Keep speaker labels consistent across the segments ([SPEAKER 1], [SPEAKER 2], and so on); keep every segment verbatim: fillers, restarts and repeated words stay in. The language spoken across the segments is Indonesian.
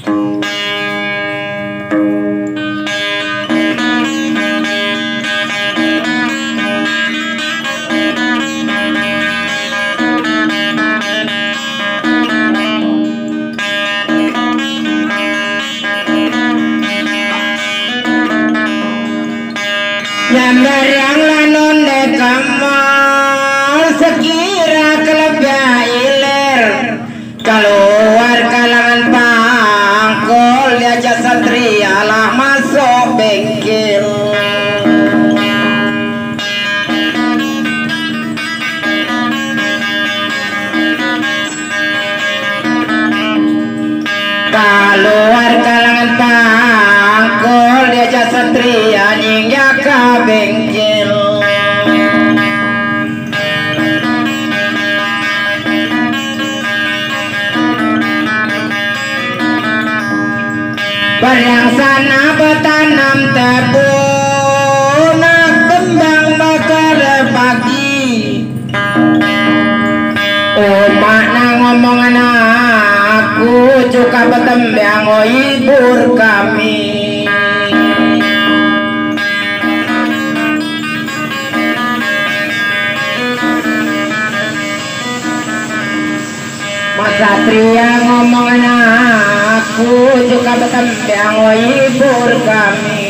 [SPEAKER 1] Nyambarang lanon dekamal sekira kelebih ilir keluar kalangan pangkol diajak satria lah masuk bengkel keluar kalangan pangkol diajak satria nyingga ke bengkel barang sana bertanam tebu nak kembang bakar pagi umak nang ngomong anakku juga bertembang oh hibur kami Mas Satria ngomong anakku juga bertembang oh hibur kami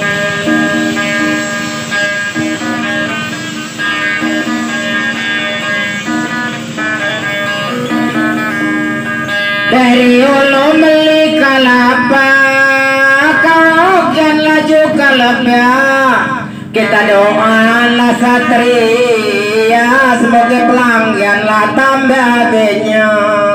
[SPEAKER 1] dari hulu beli kelapa kau kan laju kelebih kita doalah Satria semoga pelangganlah tambah banyak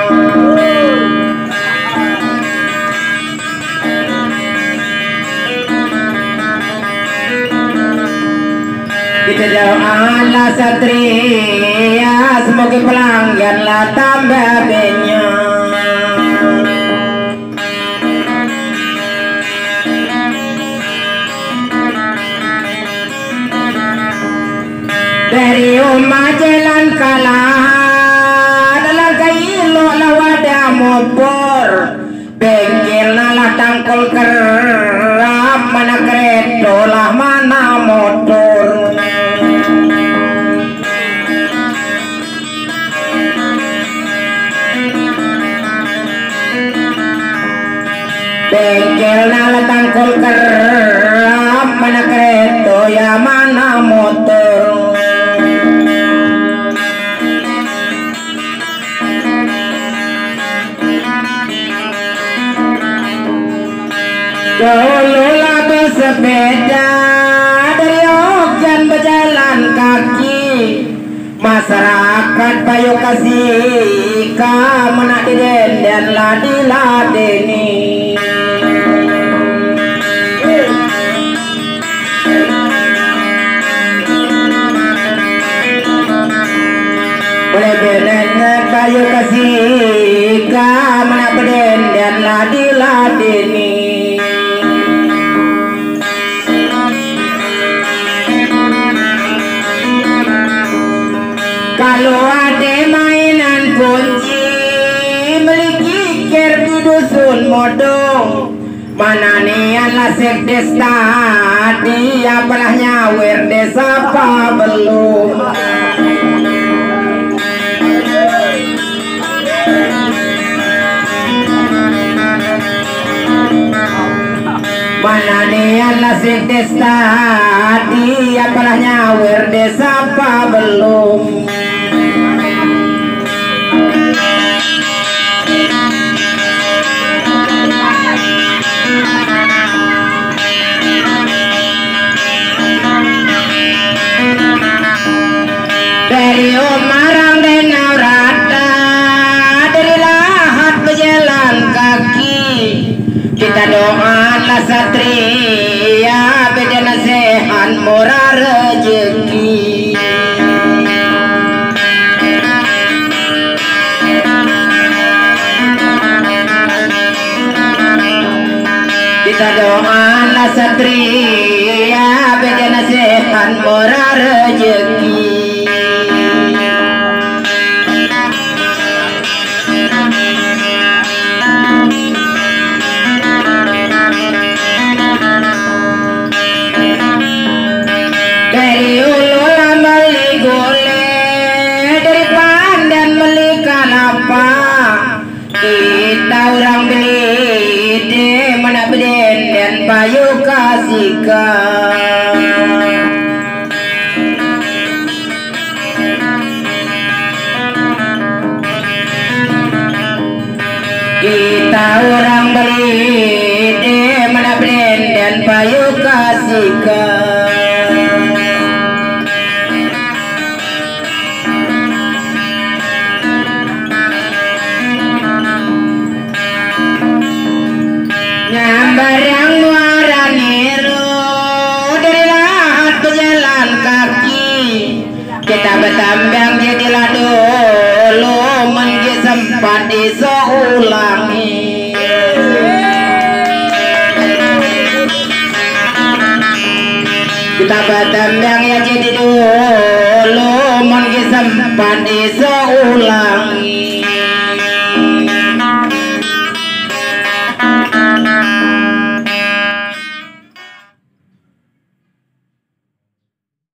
[SPEAKER 1] kita doalah Satria semoga pelangganlah tambah banyak dari rumah jalan kalah dalam kailo lawada mopor bengkel nalah tangkol kerap mana kereta lah mana motor bengkel nalah tangkol kerap mana kereta ya mana motor dululah bersepeda dari Ogan berjalan kaki masyarakat payu kasih menak didenden lah diladeni boleh belengan payu kasih menak didenden lah diladeni kalau ada mainan kunci beli kikir di dusun modong mana nian lasik desa dia pernah nyawer desa apa belum mana nian lasik desa dia pernah nyawer desa apa belum dari Umarang dan Naurata dari lahat berjalan kaki kita doalah Satria beda nasihat murah rezeki kita doalah Satria beda nasihat murah rezeki apa kita orang beli di mana beden dan payu kasihkan kita orang beli di mana beden dan payu kasihkan nyambar yang muara niru dari lahat berjalan kaki kita bertambang jadilah dulu menggi sempat diseulangi kita bertambang ya jadi dulu menggi sempat diseulangi